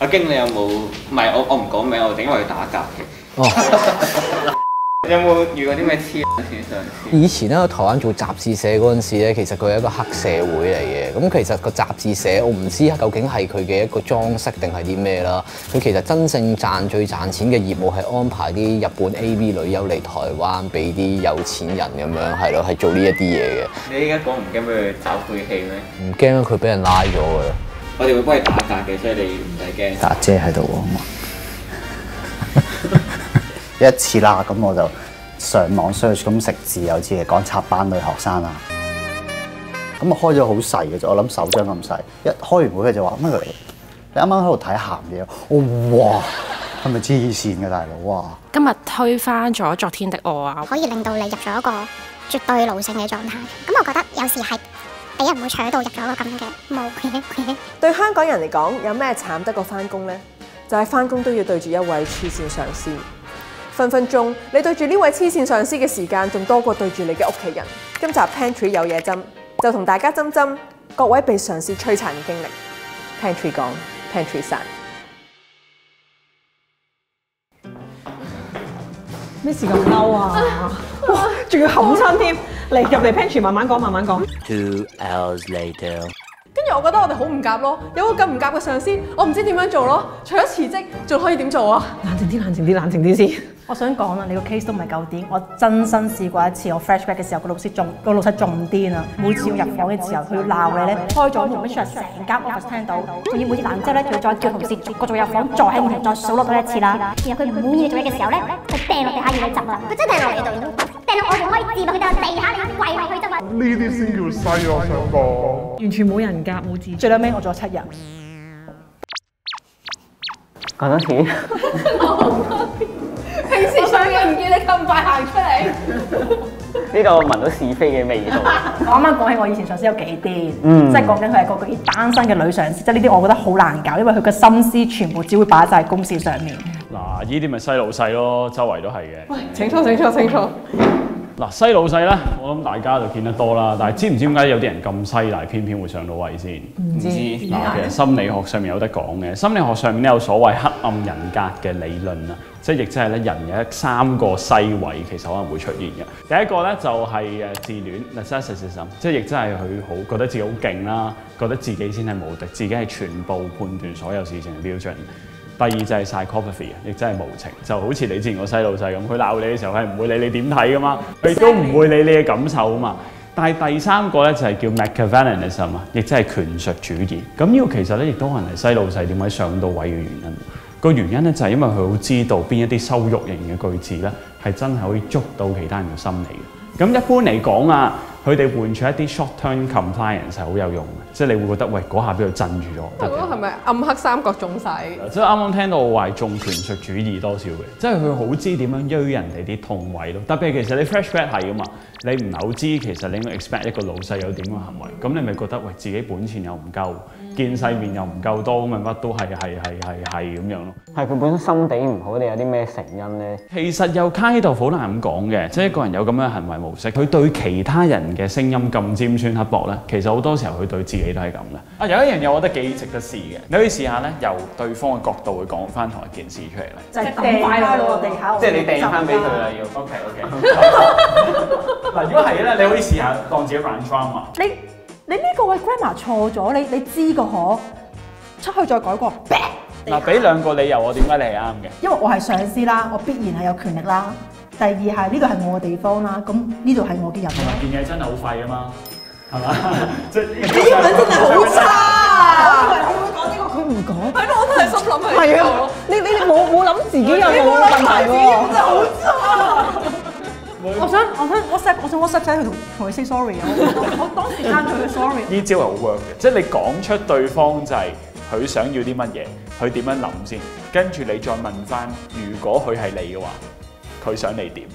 經理有冇？唔係我唔講名，我哋因為佢打夾嘅。 哦。 有冇遇過啲咩黐線上司？ 以前咧喺台灣做雜誌社嗰陣時咧，其實佢係一個黑社會嚟嘅。咁其實個雜誌社我唔知究竟係佢嘅一個裝飾定係啲咩啦。佢其實真正最賺錢嘅業務係安排啲日本 AV 女優嚟台灣俾啲有錢人咁樣，係咯，係做呢一啲嘢嘅。 你依家講唔驚俾佢找晦氣咩？ 唔驚啊，佢俾人拉咗㗎啦。 我哋會幫你打格嘅，所以你唔使驚。 達姐喺度喎，一次啦，咁我就上網 search 咁食字，有次係講插班女學生啊。咁我開咗好細嘅啫，我諗手掌咁細。一開完會佢就話乜嚟？你啱啱喺度睇鹹嘢，哇！係咪黐線嘅大佬哇？ 今日推翻咗昨天的我啊， 可以令到你入咗一個絕對奴性嘅狀態。咁我覺得有時係俾人會搶到入咗一個咁嘅冇。 對香港人嚟講，有咩慘得過翻工呢？就係翻工都要對住一位黐線上司。分分鐘你對住呢位黐線上司嘅時間，仲多過對住你嘅屋企人。今集 Pantry 有嘢針，就同大家針各位被上司摧殘嘅經歷。Pantry 講 ，Pantry 散。 咩事咁嬲啊？哇！仲要冚親添，嚟入嚟 Pantry 慢慢講，慢慢講。 2 hours later。 跟住我覺得我哋好唔夾咯，有個咁唔夾嘅上司，我唔知點樣做咯。除咗辭職，仲可以點做啊？ 冷靜啲，冷靜啲，冷靜啲先。 我想講啦，你個 case 都唔係夠癲，我真心試過一次，我 flashback 嘅時候，個老細仲癲啊！每次我入房嘅時候，佢要鬧你咧，開咗門，俾成間 office 聽到，仲要每次鬧完之後咧，仲要再叫同事逐個入房，再喺門口再數落多一次啦。然後佢唔滿意你做嘢嘅時候咧，就掟落地下要你執啦。佢真係掟落你度，掟落我仲可以自落去掟地下，你跪落去執啊！ 呢啲先叫犀，我想講。 完全冇人格，冇自。 最撚尾我做咗7日。 講多次。 平時上嘢唔見你咁快行出嚟。 呢度聞到是非嘅味道。 我啱啱講起我以前上司有幾癲，即係講緊佢係個單身嘅女上司，即係呢啲我覺得好難搞，因為佢嘅心思全部只會擺晒喺公事上面。 嗱，呢啲咪西老細咯，周圍都係嘅。 喂，請坐。 嗱，西老細咧，我諗大家就見得多啦，但係知唔知點解有啲人咁犀利，偏偏會上到位先？ 唔知。 嗱，其實心理學上面有得講嘅，心理學上面咧有所謂黑暗人格嘅理論啊，即係亦即係咧人有3個西位，其實可能會出現嘅。第一個咧就係自戀 narcissism， 即係亦即係佢好覺得自己好勁啦，覺得自己先係無敵，自己係全部判斷所有事情嘅標準。第二就係 psychopathy， 亦真係無情，就好似你之前個西老細咁，佢鬧你嘅時候係唔會理你點睇噶嘛，佢都唔會理你嘅感受啊嘛。但係第3個咧就係叫 Machiavellianism 啊，亦即係權術主義。咁呢個其實咧亦都可能係西老細點解上到位嘅原因。個原因咧就係因為佢好知道邊一啲羞辱型嘅句子咧係真係可以捉到其他人嘅心理嘅。咁一般嚟講啊，佢哋換取一啲 short-term compliance 係好有用嘅，即係你會覺得喂嗰下俾佢震住咗。 嗰個係咪暗黑三角中晒？ 即係啱啱聽到我話重權術主義多少嘅，即係佢好知點樣鋥人哋啲痛位咯。特別係其實你 fresh grad 係噶嘛，你唔係好知其實你應該 expect 一個老細有點嘅行為，咁你咪覺得喂自己本錢又唔夠，見世面又唔夠多，咁咪乜都係咁樣咯。 係佢本身心地唔好定有啲咩成因咧？ 其實有 kind of 好難咁講嘅，即係一個人有咁樣嘅行為模式，佢對其他人嘅聲音咁尖酸刻薄咧，其實好多時候佢對自己都係咁嘅。啊，有一樣嘢我覺得幾值得試嘅，你可以試下咧，由對方嘅角度去講翻同一件事出嚟咧。 就係掟開到個地下， 即係你掟翻俾佢啦，要。OK。嗱，如果係咧，你可以試下當自己 run drama。 你呢個位 grammar 錯咗，你知個可出去再改過。 嗱，俾2個理由我點解你係啱嘅。 因為我係上司啦，我必然係有權力啦。第二係呢度係我嘅地方啦，咁呢度係我嘅人啦。 件嘢真係好廢啊嘛，係嘛？即係你英文真係好差。我會講呢個，佢唔講。係咯，我都係心諗係。係啊，你冇諗自己有冇問題喎？真係好差。 我想 WhatsApp 仔去同佢 say sorry 啊！我當時啱咗佢 sorry。 呢招係好 work 嘅，即係你講出對方就係佢想要啲乜嘢，佢點樣諗先，跟住你再問翻，如果佢係你嘅話，佢想你點？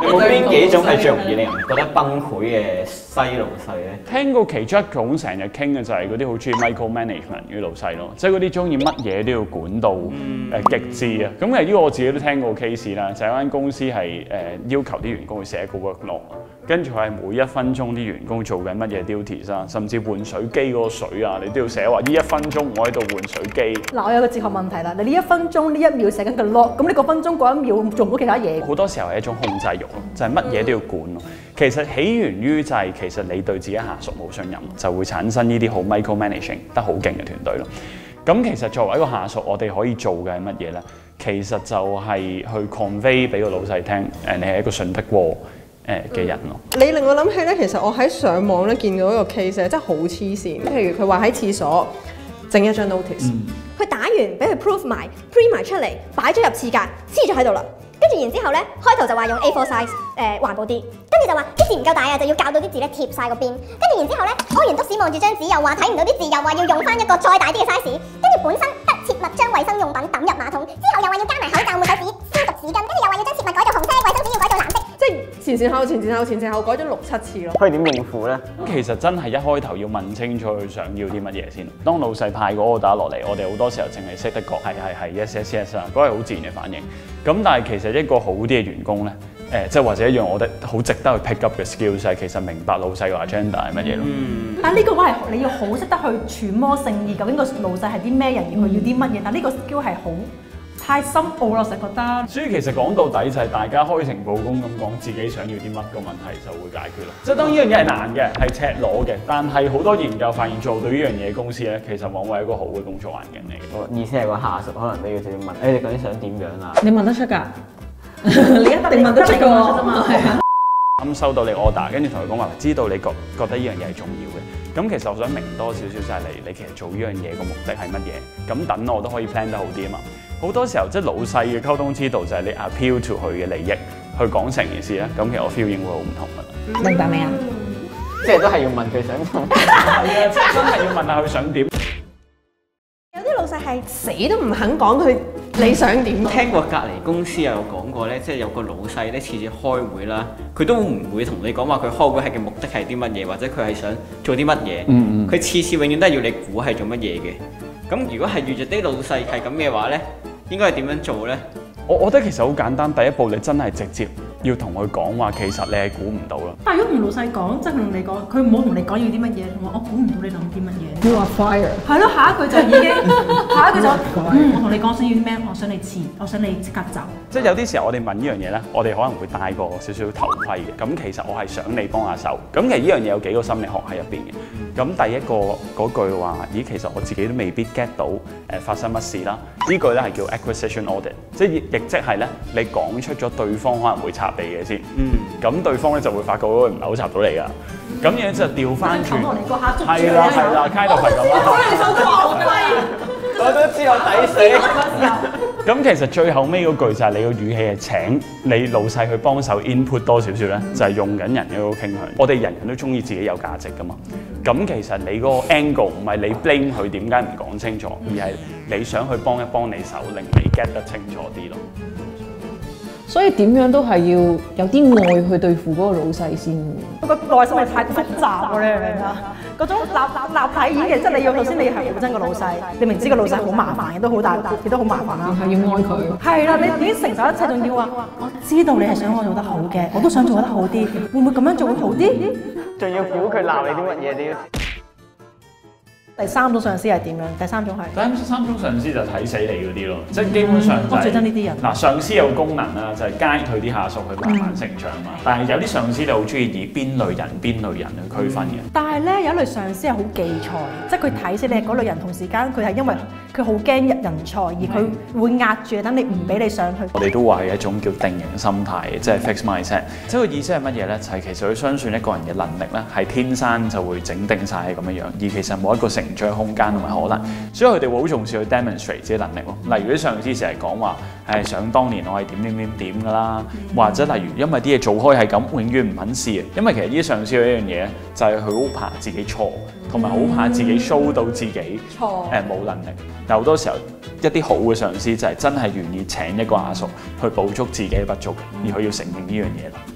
有冇邊幾種係最容易令人覺得崩潰嘅西老細咧？ 聽過其中一種成日傾嘅就係嗰啲好中意 micromanagement 嗰啲老細咯，即係嗰啲中意乜嘢都要管到極致啊！咁其實呢個我自己都聽過 case 啦，就係間公司係要求啲員工去寫個 workload，跟住係每1分鐘啲員工做緊乜嘢 duties 啊，甚至換水機嗰個水啊，你都要寫話呢1分鐘我喺度換水機。 嗱，我有個哲學問題啦，你呢1分鐘呢1秒寫緊個 log，咁你嗰分鐘嗰1秒做唔到其他嘢。 好多時候係一種控制欲咯，就係乜嘢都要管咯。其實起源於就係其實你對自己下屬冇信任，就會產生呢啲好 micromanaging 得好勁嘅團隊咯。咁其實作為一個下屬，我哋可以做嘅係乜嘢咧？其實就係去 convey 俾個老細聽，你係一個信得過嘅人咯。 你令我諗起咧，其實我喺上網咧見到一個 case 咧，真係好黐線。譬如佢話喺廁所整一張 notice， 佢打完俾佢 proof 埋 print 埋出嚟，擺咗入廁格，黐咗喺度啦。跟住然之後咧，開頭就話用 A4 size 環保啲，跟住就話啲字唔夠大啊，就要校到啲字咧貼晒個邊。跟住然之後咧，屙完督屎望住張紙，又話睇唔到啲字，又話要用翻一個再大啲嘅 size。跟住本身得切勿將衛生用品抌入馬桶，之後又話要加埋口罩、抹手紙、消毒紙巾，跟住又話要將切勿改做紅色，衛生紙要改做藍色。即係前前後改咗6-7次咯。 可以點應付咧？ 其實真係一開頭要問清楚佢想要啲乜嘢先。當老細派個 order 落嚟，我哋好多時候淨係識得講係 yes 啊，嗰係好自然嘅反應。咁但係其實一個好啲嘅員工咧，即係或者一樣我覺得好值得去 pick up 嘅 skills 係其實明白老細個 agenda 係乜嘢咯。 但呢個話係你要好識得去揣摩聖意，究竟個老細係啲咩人，而佢要啲乜嘢。但呢個 skill 係好太深奧咯，我成日覺得。 所以其實講到底就係大家開誠佈公咁講自己想要啲乜，個問題就會解決啦。即係當呢樣嘢係難嘅，係赤裸嘅，但係好多研究發現做到呢樣嘢公司咧，其實往往係一個好嘅工作環境嚟嘅。 意思係個下屬可能都要直接問，你究竟想點樣啊？ 你問得出㗎？你一定問得出㗎嘛？ 咁收到你 order， 跟住同佢講話，知道你覺得呢樣嘢係重要嘅。咁其實我想明多少少就係你其實做呢樣嘢個目的係乜嘢？咁等我都可以 plan 得好啲啊嘛。好多時候即係老細嘅溝通之道就係你 appeal to 佢嘅利益，去講成件事咧。咁其實我 feel 應會好唔同㗎啦。 明白未啊？ 即係都係要問佢想點。 係啊，真係要問下佢想點。 有啲老細係死都唔肯講佢你想點。 聽過隔離公司有講過咧，即係有個老細咧，次次開會啦，佢都唔會同你講話佢開會係嘅目的係啲乜嘢，或者佢係想做啲乜嘢。佢次次永遠都係要你估係做乜嘢嘅。咁如果係遇着啲老細係咁嘅話咧，應該係點樣做咧？ 我覺得其實好簡單，第一步你真係直接要同佢講話，其實你係估唔到啦。 但係如果同老細講，即係同你講，佢唔好同你講要啲乜嘢，同我估唔到你諗啲乜嘢。 You are fired。 係咯，下一句就已經，下一句就我同你講想要啲咩，我想你辭，我想你即刻走。 即係有啲時候我哋問呢樣嘢咧，我哋可能會戴個少少頭盔嘅。咁其實我係想你幫下手。咁其實呢樣嘢有幾個心理學喺入邊嘅。咁第一個嗰句話，咦，其實我自己都未必 get 到發生乜事啦。呢句咧係叫 acquisition audit， 即係亦即係咧，你講出咗對方可能會插你嘅先。咁對方咧就會發覺嗰個唔係好插到你㗎。咁樣就調翻轉。係啦，kind of係咁啦。 我都知我抵死。 咁其實最後尾嗰句就係你個語氣係請你老細去幫手 input 多少少咧，就係用緊人嘅嗰個傾向。我哋人人都中意自己有價值㗎嘛。咁其實你嗰個 angle 唔係你 blame 佢點解唔講清楚，而係你想去幫一幫你手，令你 get 得清楚啲咯。 所以點樣都係要有啲愛去對付嗰個老細先。 個內心係太複雜喎，你明唔明啊？嗰種立體演嘅，即係你要首先你係好憎個老細，你明知個老細好麻煩，亦都好大，亦都好麻煩啦。 係要愛佢。係啦，你已經承受一切，仲要話我知道你係想我做得好嘅，我都想做得好啲，會唔會咁樣做會好啲？ 仲要估佢鬧你啲乜嘢啲？ 第三種上司係點樣？第三種係第三種上司就睇死你嗰啲咯，即係基本上就係、 我最憎呢啲人。 嗱，上司有功能啦，就係 guide 佢啲下屬去慢慢成長嘛。但係有啲上司就好中意以邊類人去區分嘅。 但係咧有一類上司係好忌才，即係佢睇死你係嗰類人，同時間佢係因為佢好驚人才，而佢會壓住等你唔俾你上去。 我哋都話係一種叫定型心態，即係 fix mindset。即係個意思係乜嘢咧？就係其實佢相信一個人嘅能力咧係天生就會整定晒係咁樣樣，而其實冇一個成長空間同埋可能，所以佢哋會好重視去 demonstrate 自己能力咯。例如啲上司成日講話係想當年我係點㗎啦，或者例如因為啲嘢做開係咁，永遠唔肯試。因為其實呢啲上司有一樣嘢就係佢好怕自己錯，同埋好怕自己 show 到自己冇能力。但好多時候一啲好嘅上司就係真係願意請一個下屬去補足自己嘅不足，而佢要承認呢樣嘢啦。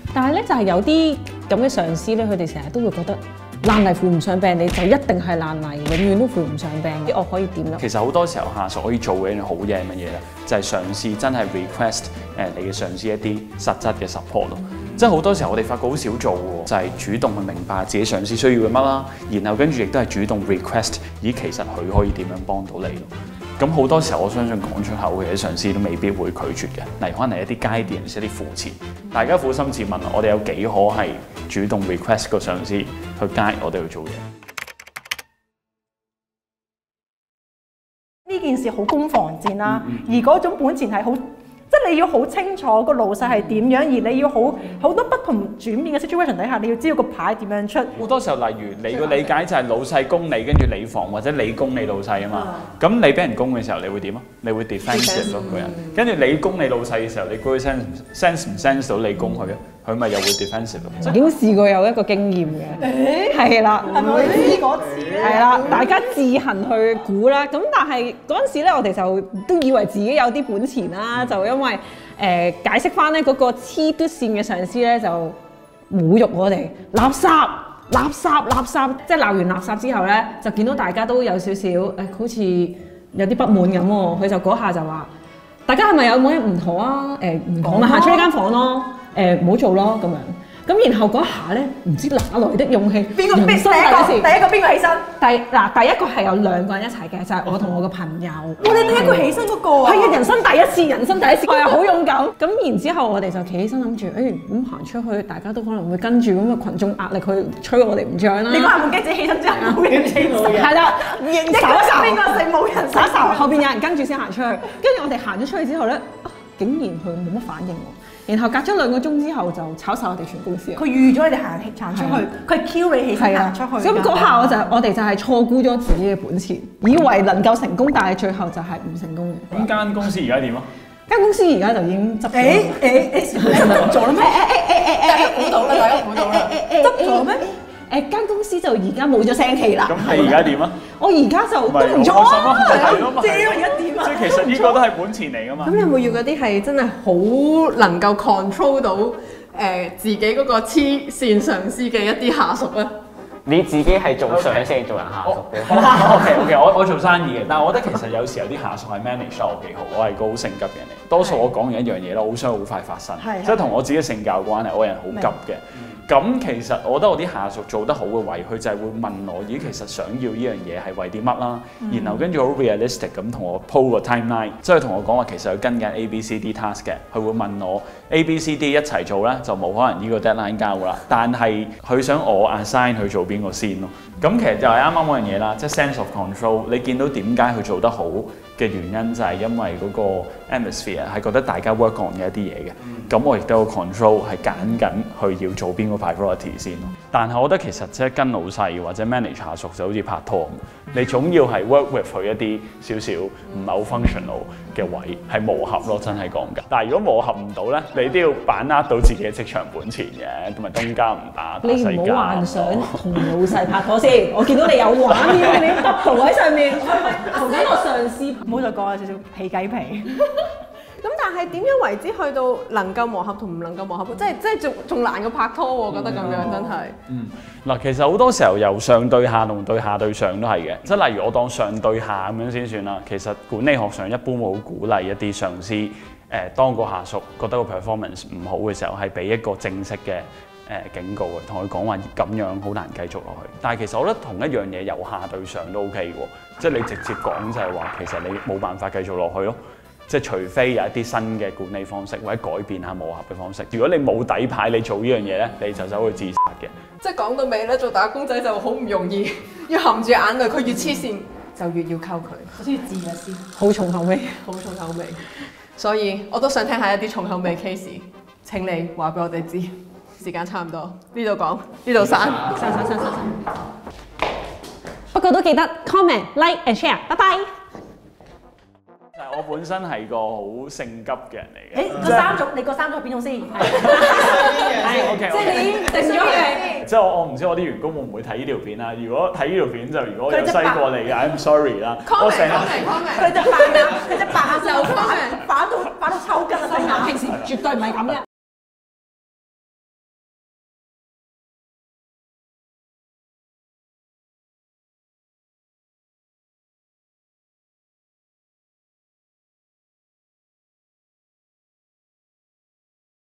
但係咧就係有啲咁嘅上司咧，佢哋成日都會覺得爛泥扶唔上壁，你就一定係爛泥，永遠都扶唔上壁。我可以點咧？ 其實好多時候下屬可以做嘅一樣好嘢係乜嘢咧？就係嘗試真係 request 你嘅上司一啲實質嘅 support 咯。即係好多時候我哋發覺好少做喎，就係主動去明白自己上司需要嘅乜啦，然後跟住亦都係主動 request， 咦其實佢可以點樣幫到你咯？咁好多時候我相信講出口嘅上司都未必會拒絕嘅，例如可能係一啲 guidance 一啲扶持。大家撫心自問，我哋有幾可係主動 request 個上司去 guide 我哋去做嘢？ 呢件事好攻防戰啦，而嗰種本錢係好。即係你要好清楚個老細係點樣，而你要好多不同轉變嘅 situation 底下，你要知道個牌點樣出。 好多時候，例如你個理解就係老細攻你，跟住你防，或者你攻你老細啊嘛。咁你俾人攻嘅時候，你會點啊？你會 defensive 咯個人。跟住你攻你老細嘅時候，你估佢 sense 唔 sense 到你攻佢啊？佢咪又會 defensive 咯。 已經試過有一個經驗嘅，係啦， 係咪我哋知嗰次咧？ 係啦，大家自行去估啦。咁但係嗰陣時咧，我哋就都以為自己有啲本錢啦，就因為解釋翻咧嗰個黐嘟線嘅上司咧就侮辱我哋垃圾，即係鬧完垃圾之後咧，就見到大家都有少少好似有啲不滿咁喎。佢就嗰下就話：大家係咪有冇嘢唔妥啊？唔妥咪行出呢間房咯。唔好做咯咁樣，咁然後嗰下咧，唔知哪來的勇氣， 第一個邊個起身？ 第一個係有2個人一齊嘅，就係我同我個朋友。 我哋第一個起身嗰個啊， 係啊，人生第一次，係啊，好勇敢。咁然之後我哋就企起身諗住，咁行出去，大家都可能會跟住咁嘅群眾壓力去催我哋唔漲啦。 你嗰下冇驚自己起身之後冇人起身？ 係啦， 一個邊個死冇人耍手，後邊有人跟住先行出去。跟住我哋行咗出去之後咧，竟然佢冇乜反應喎。然後隔咗2個鐘之後就炒晒我哋全公司。 佢預咗你哋行出去，佢 Q 你起身行出去。 咁嗰下我哋就係錯估咗自己嘅本錢，以為能夠成功，但係最後就係唔成功嘅。 咁間公司而家點啊？ 間公司而家就已經執咗。做啦咩？ 大家估到啦， 執咗咩？間公司就而家冇咗聲氣啦。 咁你而家點啊？ 我而家就都唔錯啊！ 即係而家點啊？ 即係其實呢個都係本錢嚟㗎嘛。 咁你有冇要嗰啲係真係好能夠 control 到自己嗰個黐線上司嘅一啲下屬咧？ 你自己係做上司定做人下屬嘅 ？OK， 我做生意嘅，但係我覺得其實有時有啲下屬係 manage 得我幾好，我係個好性急嘅人嚟。多數我講完一樣嘢咧，好想好快發生，即係同我自己性格有關係，我人好急嘅。咁其實我覺得我啲下屬做得好嘅位，佢就係會問我，咦，其實想要呢樣嘢係為啲乜啦？然後跟住好 realistic 咁同我鋪個 timeline，即係同我講話其實佢跟緊 A、B、C、D task 嘅，佢會問我 A、B、C、D 一齊做咧，就冇可能呢個 deadline 交㗎啦。但係佢想我 assign 去做邊個先咯。咁其實就係啱啱嗰樣嘢啦，即係 sense of control。你見到點解佢做得好嘅原因就係因為嗰個 atmosphere 係覺得大家 work on 嘅一啲嘢嘅。咁我亦都有 control 係揀緊去要做邊個 priority 先咯。但係我覺得其實即係跟老細或者 manage 下屬就好似拍拖咁，你總要係 work with 佢一啲少少唔係好 functional 嘅位，係磨合咯，真係講緊。但係如果磨合唔到咧，你都要把握到自己嘅職場本錢嘅，同埋東家唔打西家。 你唔好幻想同老細拍拖先，我見到你有畫面，你 double 喺上面，同緊我上司。 唔好再講有少少皮雞皮。 咁但係點樣為之去到能夠磨合同唔能夠磨合？即係仲難過拍拖喎，我覺得咁樣真係。 嗱，其實好多時候由上對下同對下對上都係嘅，即係例如我當上對下咁樣先算啦。其實管理學上一般會好鼓勵一啲上司當個下屬覺得個 performance 唔好嘅時候，係俾一個正式嘅警告嘅，同佢講話咁樣好難繼續落去。但係其實我覺得同一樣嘢由下對上都 OK 嘅，即係你直接講就係話其實你冇辦法繼續落去咯。即係除非有一啲新嘅管理方式，或者改變下磨合嘅方式。如果你冇底牌，你做呢樣嘢咧，你就走去自殺嘅。 即係講到尾咧，做打工仔就好唔容易，要含住眼淚，佢越黐線就越要溝佢， 好似自虐先， 好重口味， 好重口味。所以我都想聽下一啲重口味 case， 請你話俾我哋知。時間差唔多，呢度講，呢度散。 不過都記得 comment、like and share， 拜拜。 我本身係個好性急嘅人嚟嘅。 你個3種邊種先？ OK， 即係你定咗嘅。 即係我唔知我啲員工會唔會睇呢條片啦。如果睇呢條片就如果有西過你嘅 ，I'm sorry 啦。我成日佢隻白就反到抽筋啊！ 平時絕對唔係咁嘅。